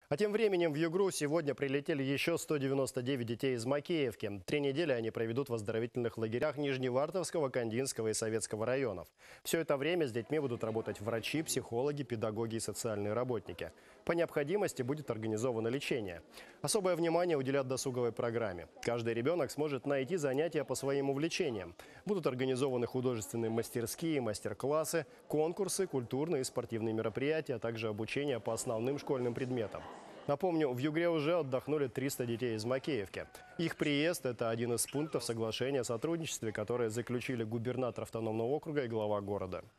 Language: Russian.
А тем временем в Югру сегодня прилетели еще 199 детей из Макеевки. 3 недели они проведут в оздоровительных лагерях Нижневартовского, Кандинского и Советского районов. Все это время с детьми будут работать врачи, психологи, педагоги и социальные работники. По необходимости будет организовано лечение. Особое внимание уделят досуговой программе. Каждый ребенок сможет найти занятия по своим увлечениям. Будут организованы художественные мастерские, мастер-классы, конкурсы, культурные и спортивные мероприятия, а также обучение по основным школьным предметам. Напомню, в Югре уже отдохнули 300 детей из Макеевки. Их приезд – это один из пунктов соглашения о сотрудничестве, которое заключили губернатор автономного округа и глава города.